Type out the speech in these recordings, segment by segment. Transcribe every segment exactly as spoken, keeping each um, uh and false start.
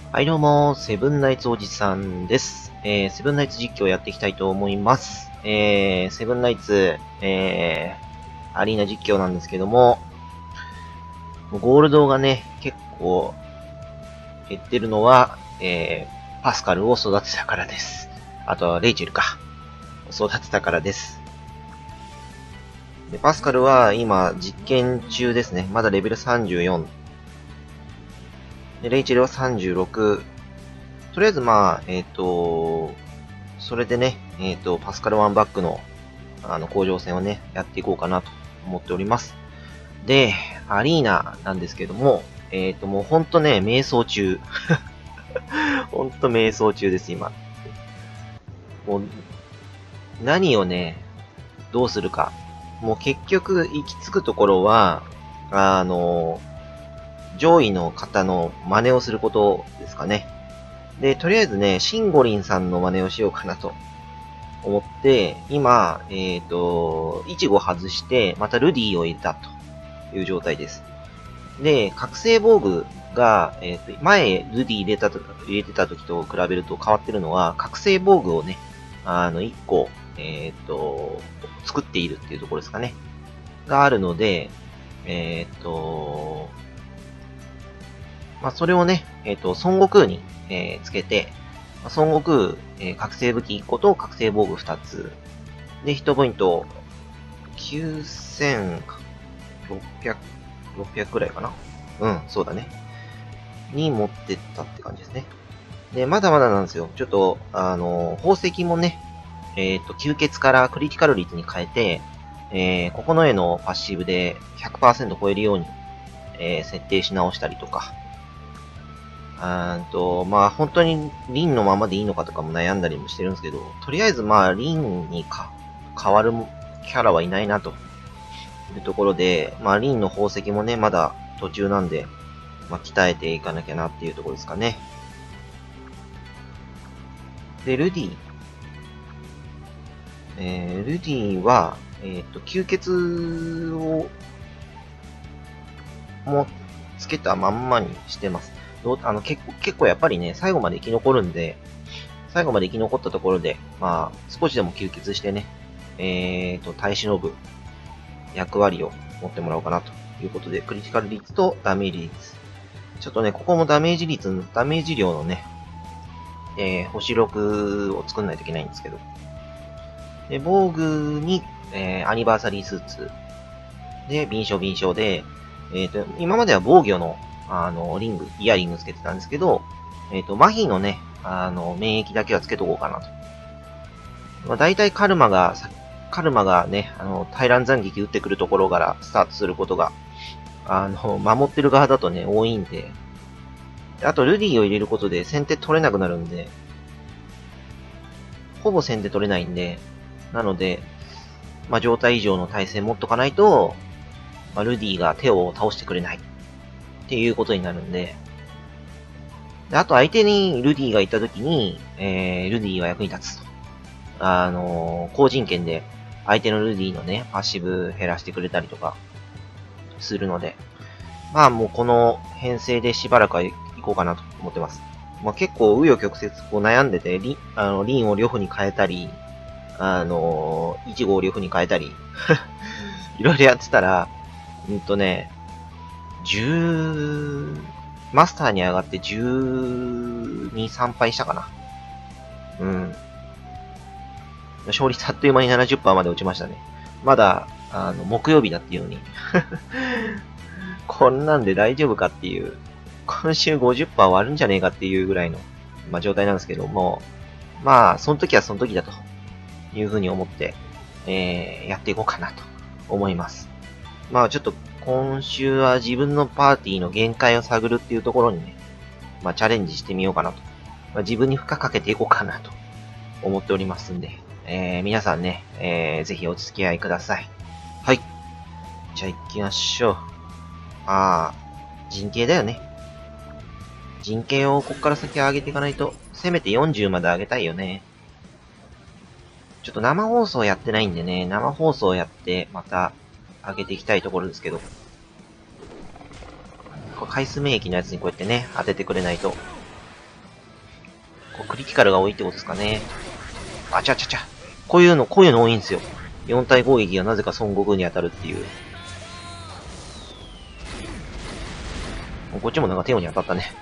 はいどうも、セブンナイツおじさんです。えー、セブンナイツ実況をやっていきたいと思います。えー、セブンナイツ、えー、アリーナ実況なんですけども、ゴールドがね、結構減ってるのは、えー、パスカルを育てたからです。あとはレイチェルか。育てたからです。で、パスカルは今実験中ですね。まだレベルさんじゅうよん。で、レイチェルはさんじゅうろく。とりあえずまあ、えっ、ー、と、それでね、えっ、ー、と、パスカルワンバックの、あの、甲状腺をね、やっていこうかなと思っております。で、アリーナなんですけども、えっ、ー、と、もうほんとね、瞑想中。ほんと瞑想中です、今。もう、何をね、どうするか。もう結局、行き着くところは、あの、上位の方の真似をすることですかね。で、とりあえずね、シンゴリンさんの真似をしようかなと思って、今、えっ、ー、と、イチゴ外して、またルディを入れたという状態です。で、覚醒防具が、えっ、ー、と、前、ルディ入れたと、入れてた時と比べると変わってるのは、覚醒防具をね、あの、いっこ、えっ、ー、と、作っているっていうところですかね。があるので、えっ、と、まあ、それをね、えっ、と、孫悟空に、えー、つけて、孫悟空、えー、覚醒武器いっこと覚醒防具ふたつ。で、ヒットポイントきゅうせんろっぴゃく、ろっぴゃくくらいかな。うん、そうだね。に持ってったって感じですね。で、まだまだなんですよ。ちょっと、あの、宝石もね、えっ、ー、と、吸血からクリティカル率に変えて、えー、ここの絵のパッシブで ひゃくパーセント 超えるように、えー、設定し直したりとか、あーと、まあ、本当にリンのままでいいのかとかも悩んだりもしてるんですけど、とりあえずまあ、リンにか変わるキャラはいないなというところで、まあ、リンの宝石もね、まだ途中なんで、まあ、鍛えていかなきゃなっていうところですかね。で、ルディ。えー、ルディは、えっ、ー、と、吸血を、もつけたまんまにしてます。どうあの結構、結構やっぱりね、最後まで生き残るんで、最後まで生き残ったところで、まあ、少しでも吸血してね、えっ、ー、と、耐え忍ぶ役割を持ってもらおうかなということで、クリティカル率とダメージ率。ちょっとね、ここもダメージ率、ダメージ量のね、えー、星ろくを作んないといけないんですけど。で、防具に、えー、アニバーサリースーツ。で、敏捷敏捷で、えっ、ー、と、今までは防御の、あの、リング、イヤリングつけてたんですけど、えっ、ー、と、麻痺のね、あの、免疫だけはつけとこうかなと。まあ、大体カルマが、カルマがね、あの、大乱斬撃打ってくるところからスタートすることが、あの、守ってる側だとね、多いんで、あと、ルディを入れることで先手取れなくなるんで、ほぼ先手取れないんで、なので、まあ、状態以上の対戦持っとかないと、まあ、ルディが手を倒してくれないっていうことになるんで、であと相手にルディがいたときに、えー、ルディは役に立つと。あのー、高人権で相手のルディのね、パッシブ減らしてくれたりとかするので、まあもうこの編成でしばらくはいこうかなと思ってます。まあ結構紆余曲折こう悩んでて、リン、あの、リンを両方に変えたり、あのー、イチゴを両方に変えたり、いろいろやってたら、うんとね、じゅう、マスターに上がってじゅうに、さん敗したかな。うん。勝率あっという間に ななじゅっパーセント まで落ちましたね。まだ、あの、木曜日だっていうのに。こんなんで大丈夫かっていう。今週 ごじゅっパーセント 割るんじゃねえかっていうぐらいの、まあ、状態なんですけども、まあ、その時はその時だというふうに思って、えー、やっていこうかなと思います。まあ、ちょっと今週は自分のパーティーの限界を探るっていうところにね、まあ、チャレンジしてみようかなと。まあ、自分に負荷かけていこうかなと思っておりますんで、えー、皆さんね、えー、ぜひお付き合いください。はい。じゃあ行きましょう。あー、人形だよね。人形をこっから先上げていかないと、せめてよんじゅうまで上げたいよね。ちょっと生放送やってないんでね、生放送やって、また上げていきたいところですけど。これ回数免疫のやつにこうやってね、当ててくれないと、 クリティカルが多いってことですかね。あちゃちゃちゃ。こういうの、こういうの多いんですよ。よん体攻撃がなぜか孫悟空に当たるっていう。こっちもなんかテオに当たったね。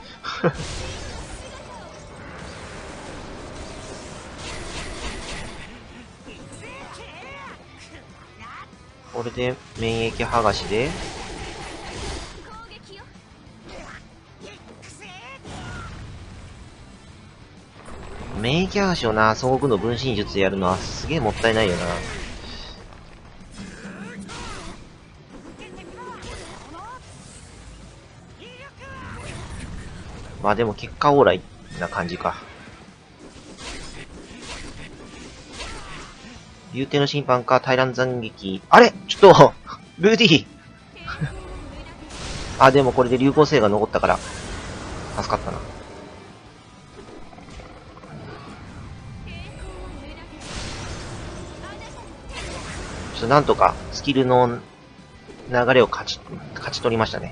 これで免疫剥がしで、免疫剥がしをな、孫悟空の分身術でやるのはすげえもったいないよな。まあでも結果オーライな感じか。竜帝の審判か、大乱斬撃。あれちょっとルーディあ、でもこれで流行性が残ったから、助かったな。ちょっとなんとか、スキルの流れを勝ち、勝ち取りましたね。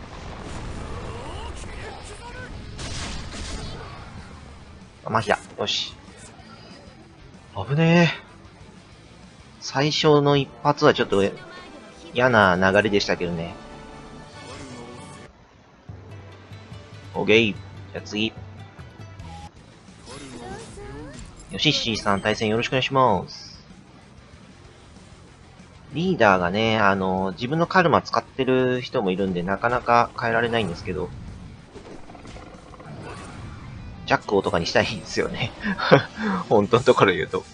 麻痺だ。よし。危ねえ。最初の一発はちょっと嫌な流れでしたけどね。オッケー。じゃあ次。よしっしーさん、対戦よろしくお願いします。リーダーがね、あの、自分のカルマ使ってる人もいるんで、なかなか変えられないんですけど、ジャックをとかにしたいんですよね。本当のところ言うと。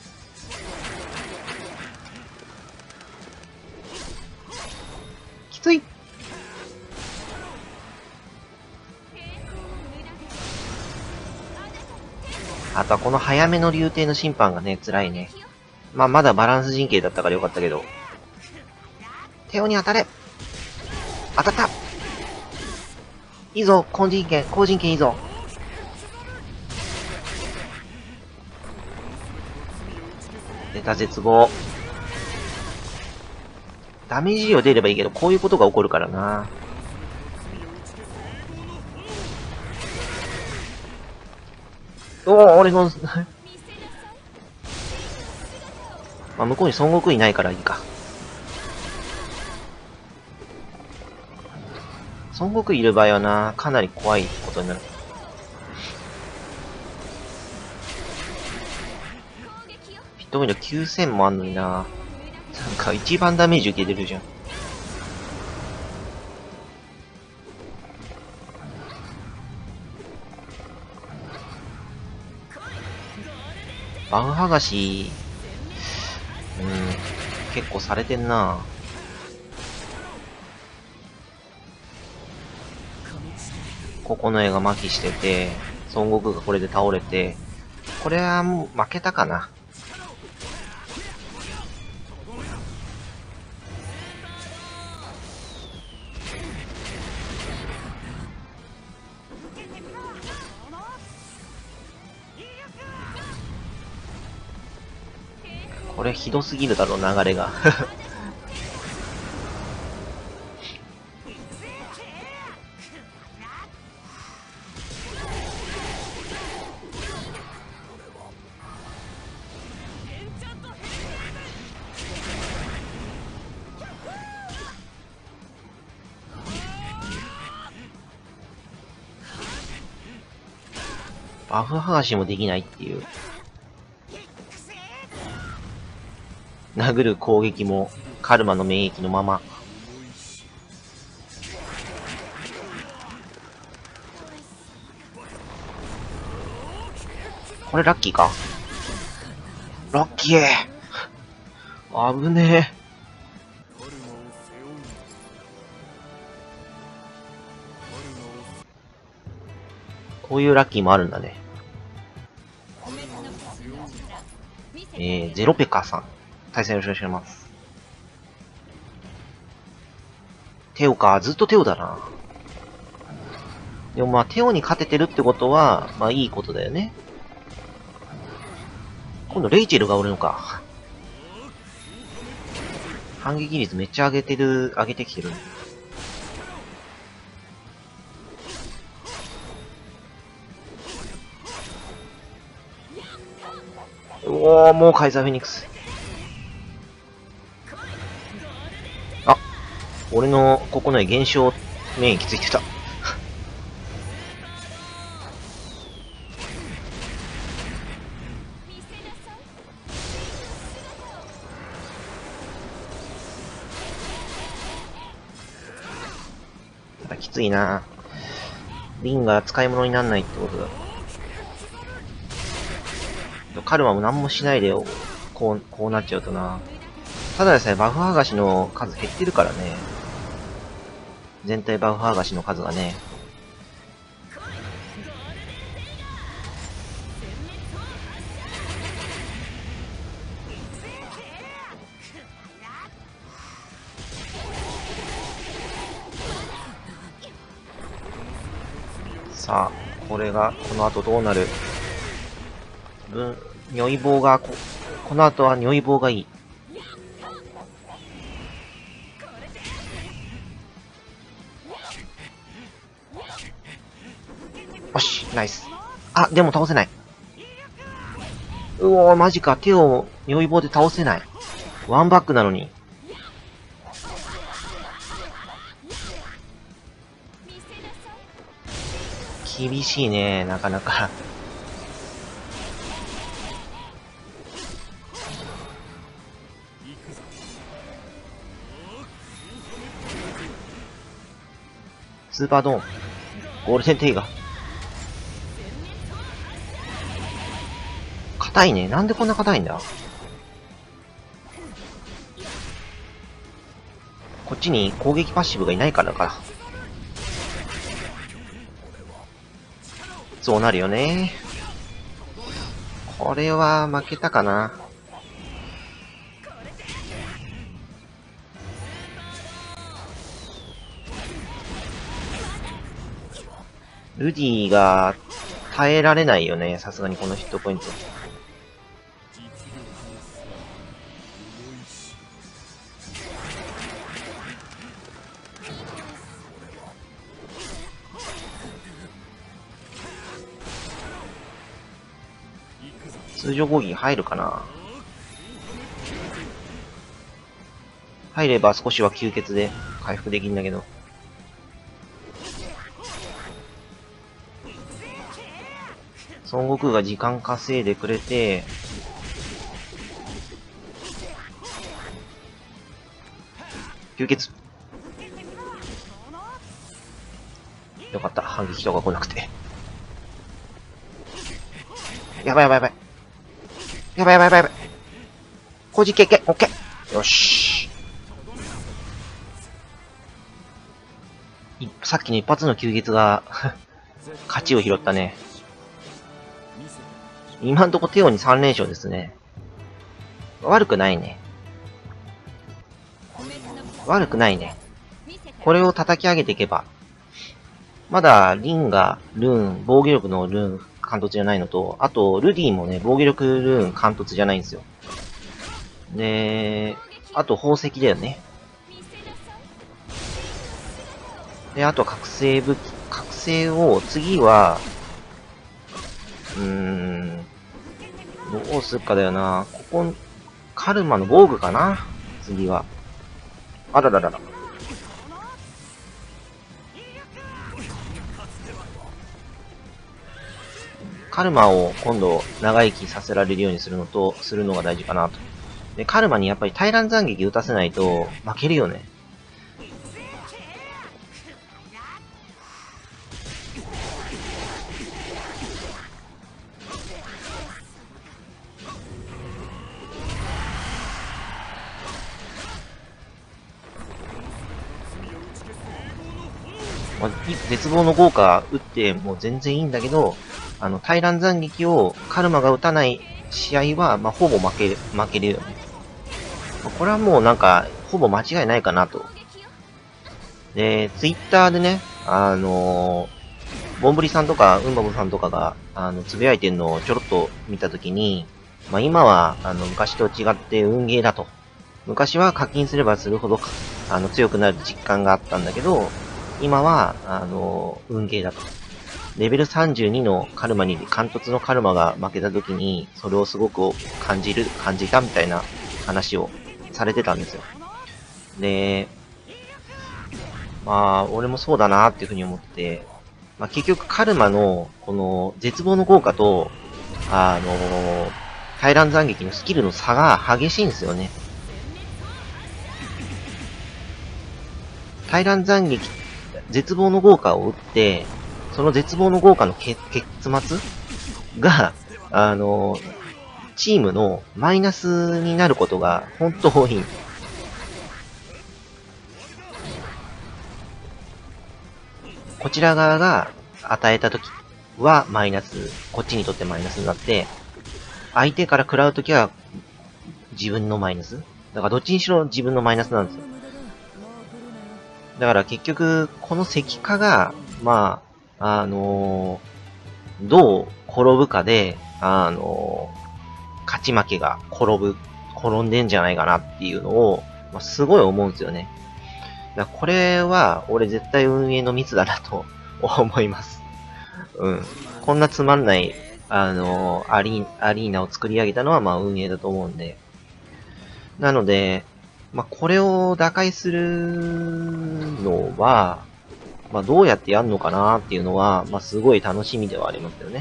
きつい。あとはこの早めの竜帝の審判がね、辛いね。まあ、まだバランス陣形だったからよかったけど。テオに当たれ。当たった。いいぞ、後人権、後人権いいぞ。出た絶望。ダメージ量出ればいいけど、こういうことが起こるからな。おお、俺のまあ、向こうに孫悟空いないからいいか。孫悟空いる場合はな、かなり怖いことになる。ヒットポイントきゅうせんもあんのにな。なんか一番ダメージ受けてるじゃん。バン剥がし、うん、結構されてんな。ここの絵が麻痺してて、孫悟空がこれで倒れて、これはもう負けたかな。これひどすぎるだろ、流れが。バフ剥がしもできないっていう。殴る攻撃もカルマの免疫のまま。これラッキーか？ラッキー！危ねえ。こういうラッキーもあるんだね。えー、ゼロペカさん。対戦よろしくお願いします。テオか。ずっとテオだな。でもまあ、テオに勝ててるってことは、まあいいことだよね。今度レイチェルがおるのか。反撃率めっちゃ上げてる、上げてきてる。 おー、もうカイザーフェニックス。あ、俺のここの減少免疫ついてた。ただきついな。リンが使い物にならないってことだ。カルマも何もしないでよ。こう、こうなっちゃうとな。ただでさえバフ剥がしの数減ってるからね。全体バフ剥がしの数がね。さあ、これが、この後どうなる。分、如意棒がこ、この後は如意棒がいい。よし、ナイス。あ、でも倒せない。うおー、マジか。手を如意棒で倒せない。ワンバックなのに。厳しいね、なかなか。スーパードーン。ゴールデンテイガー。硬いね。なんでこんな硬いんだ。こっちに攻撃パッシブがいないからか。そうなるよね。これは負けたかな。ルディが耐えられないよね。さすがにこのヒットポイント。通常攻撃入るかな。入れば少しは吸血で回復できるんだけど。孫悟空が時間稼いでくれて、吸血。よかった。反撃とか来なくて。やばいやばいやばい。やばいやばいやばいやばい。こじけけ、オッケー。よし。さっきの一発の吸血が、勝ちを拾ったね。今んとこテオにさん連勝ですね。悪くないね。悪くないね。これを叩き上げていけば。まだ、リンが、ルーン、防御力のルーン、貫突じゃないのと、あと、ルディもね、防御力ルーン、貫突じゃないんですよ。で、あと、宝石だよね。で、あと、覚醒武器、覚醒を、次は、うーん、どうすっかだよな。ここ、カルマの防具かな次は。あらららら。カルマを今度長生きさせられるようにするのと、するのが大事かなと。で、カルマにやっぱり大乱斬撃打たせないと負けるよね。まあ、絶望の豪華打っても全然いいんだけど、あの、大乱斬撃をカルマが打たない試合は、まあ、ほぼ負ける、負けるよね。これはもうなんか、ほぼ間違いないかなと。で、ツイッターでね、あのー、ボンブリさんとか、ウンバブさんとかが、あの、つぶやいてるのをちょろっと見たときに、まあ、今は、あの、昔と違って運ゲーだと。昔は課金すればするほど、あの、強くなる実感があったんだけど、今は、あの、運ゲーだと。 レベルさんじゅうにのカルマに、貫突のカルマが負けた時に、それをすごく感じる、感じたみたいな話をされてたんですよ。で、まあ、俺もそうだなっていうふうに思って、まあ結局カルマの、この、絶望の効果と、あの、大乱斬撃のスキルの差が激しいんですよね。大乱斬撃、絶望の豪華を打って、その絶望の豪華の結末が、あの、チームのマイナスになることが本当多い。こちら側が与えたときはマイナス、こっちにとってマイナスになって、相手から食らうときは自分のマイナス。だからどっちにしろ自分のマイナスなんですよ。だから結局、この石化が、まあ、あのー、どう転ぶかで、あのー、勝ち負けが転ぶ、転んでんじゃないかなっていうのを、まあ、すごい思うんですよね。だからこれは、俺絶対運営のミスだなと思います。うん。こんなつまんない、あのー、アリー、アリーナを作り上げたのは、まあ運営だと思うんで。なので、まあ、これを打開するのは、まあ、どうやってやるのかなっていうのは、まあ、すごい楽しみではありますよね。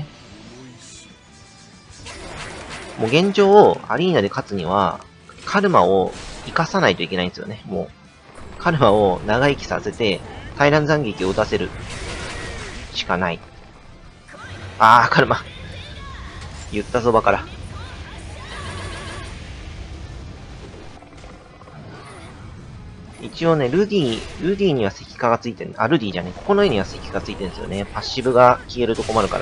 もう現状、アリーナで勝つには、カルマを活かさないといけないんですよね。もう、カルマを長生きさせて、大乱斬撃を打たせるしかない。あー、カルマ。言ったそばから。一応ね、ルディ、ルディには石化がついてる。あ、ルディじゃね。ここの絵には石化がついてるんですよね。パッシブが消えると困るから。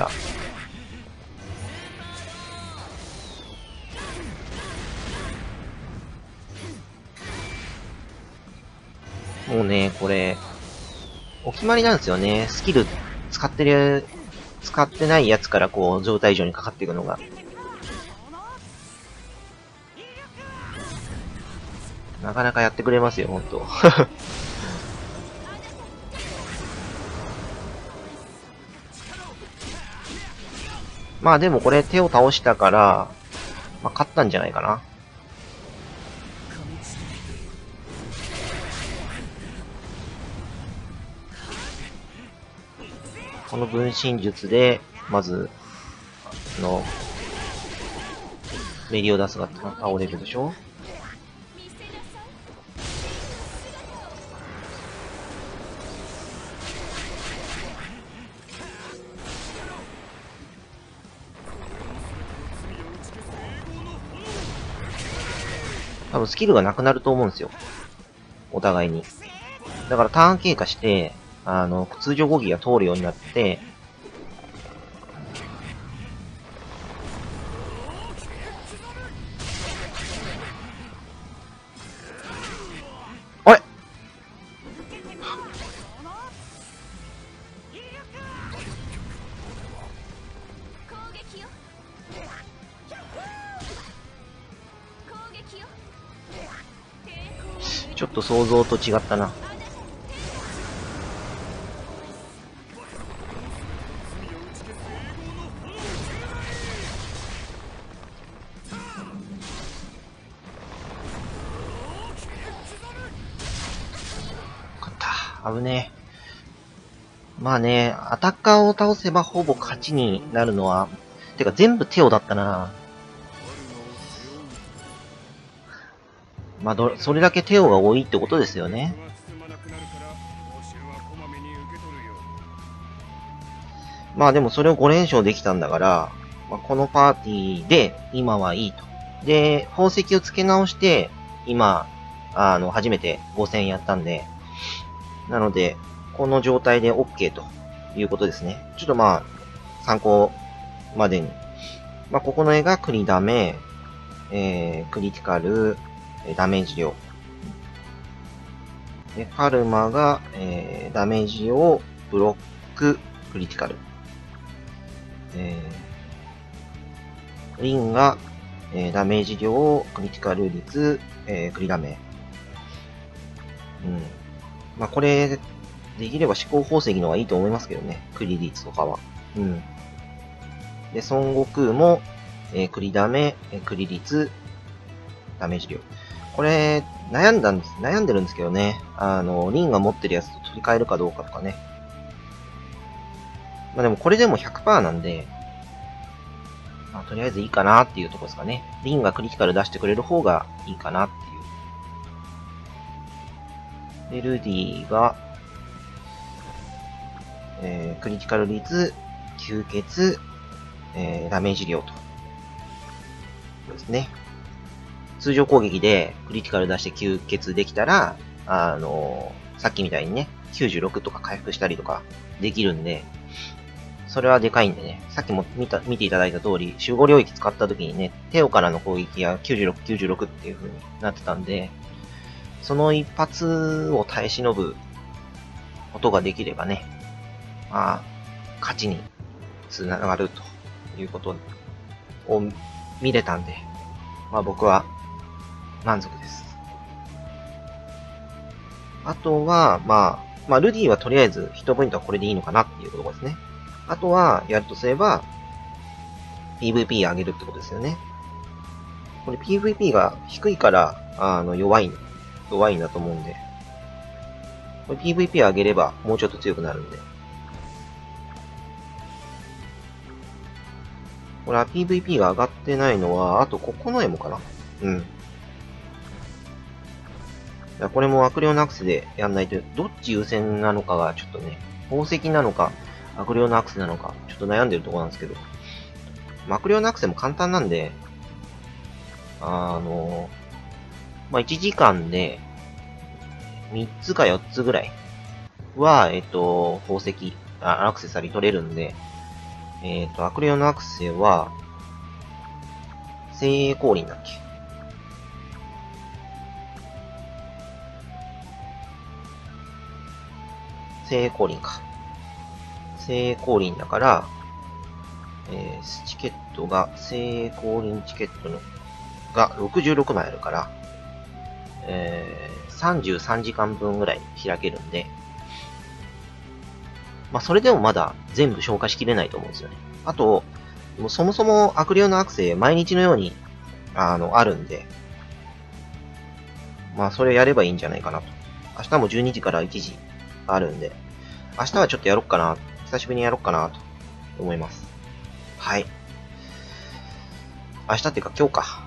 もうね、これ、お決まりなんですよね。スキル使ってる、使ってないやつからこう、状態以上にかかっていくのが。なかなかやってくれますよ、ほんと。まあでもこれ手を倒したから、まあ勝ったんじゃないかな。この分身術で、まず、あの、メリオダスが倒れるでしょ。多分スキルがなくなると思うんですよ。お互いに。だからターン経過して、あの、通常語義が通るようになって、あれちょっと想像と違ったな。勝った。危ねえ。まあね、アタッカーを倒せばほぼ勝ちになるのは、てか全部テオだったな。まあど、それだけテオが多いってことですよね。まあでもそれをご連勝できたんだから、まあ、このパーティーで今はいいと。で、宝石を付け直して、今、あの、初めてご戦やったんで、なので、この状態で OK ということですね。ちょっとまあ、参考までに。まあ、ここの絵がクリダメ、えー、クリティカル、ダメージ量。で、カルマが、えー、ダメージ量、ブロック、クリティカル。えー、リンが、えー、ダメージ量、クリティカル率、えー、クリダメ。うん。まあ、これ、できれば思考宝石の方がいいと思いますけどね。クリ率とかは。 うん。で、孫悟空も、えー、クリダメ、えー、クリ率、ダメージ量。これ、悩んだんです、悩んでるんですけどね。あの、リンが持ってるやつと取り替えるかどうかとかね。まあでもこれでも ひゃくパーセント なんで、まあ、とりあえずいいかなっていうところですかね。リンがクリティカル出してくれる方がいいかなっていう。で、ルディが、えー、クリティカル率、吸血、えー、ダメージ量と。そうですね。通常攻撃でクリティカル出して吸血できたら、あのー、さっきみたいにね、きゅうじゅうろくとか回復したりとかできるんで、それはでかいんでね、さっきも見た、見ていただいた通り、守護領域使った時にね、テオからの攻撃がきゅうじゅうろく、きゅうじゅうろくっていう風になってたんで、その一発を耐え忍ぶことができればね、まあ、勝ちにつながるということを見れたんで、まあ僕は満足です。あとは、まあ、まあルディはとりあえずヒットポイントはこれでいいのかなっていうところですね。あとは、やるとすれば、ピーブイピー 上げるってことですよね。これ ピーブイピー が低いから、あの、弱い、弱いんだと思うんで。これ ピーブイピー 上げれば、もうちょっと強くなるんで。これは ピーブイピー が上がってないのは、あとここの絵もかな。うん。これも悪霊のアクセでやんないと、どっち優先なのかがちょっとね、宝石なのか、悪霊のアクセなのか、ちょっと悩んでるところなんですけど。悪霊のアクセも簡単なんで、あの、まあ、いちじかんで、みっつかよっつぐらいは、えっと、宝石、あアクセサリー取れるんで、えっと、悪霊のアクセは、精鋭降臨だっけ？精鋭降臨か。精鋭降臨だから、えー、チケットが、精鋭降臨チケットのがろくじゅうろくまいあるから、えー、さんじゅうさんじかんぶんぐらい開けるんで、まあ、それでもまだ全部消化しきれないと思うんですよね。あと、もうそもそも悪霊のアクセ毎日のように、あの、あるんで、まあ、それやればいいんじゃないかなと。明日もじゅうにじからいちじあるんで、明日はちょっとやろっかな、久しぶりにやろっかなと思います。はい。明日っていうか今日か。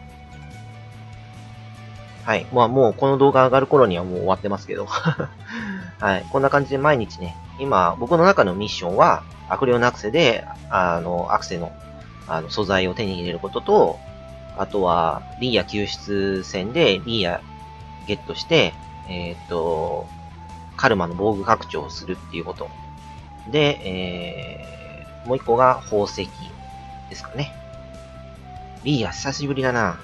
はい。まあもうこの動画上がる頃にはもう終わってますけど。はい。こんな感じで毎日ね、今僕の中のミッションは、悪霊のアクセで、あの、アクセの、あの、素材を手に入れることと、あとは、リーヤ救出戦でリーヤゲットして、えっと、カルマの防具拡張をするっていうこと。で、えー、もう一個が宝石ですかね。リーヤ久しぶりだな。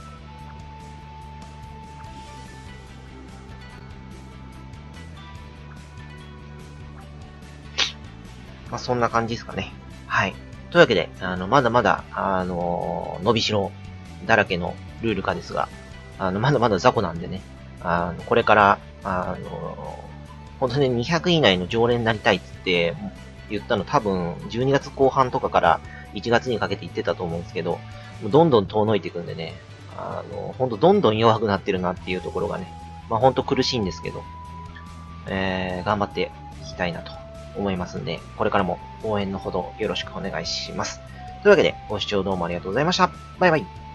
まあ、そんな感じですかね。はい。というわけで、あの、まだまだ、あの、伸びしろだらけのルール化ですが、あの、まだまだ雑魚なんでね、あの、これから、あの、本当ににひゃく以内の常連になりたいって言ったの多分、じゅうにがつこう半とかからいちがつにかけて言ってたと思うんですけど、どんどん遠のいていくんでね、あの、ほんとどんどん弱くなってるなっていうところがね、まあほんと苦しいんですけど、えー、頑張っていきたいなと思いますんで、これからも応援のほどよろしくお願いします。というわけで、ご視聴どうもありがとうございました。バイバイ。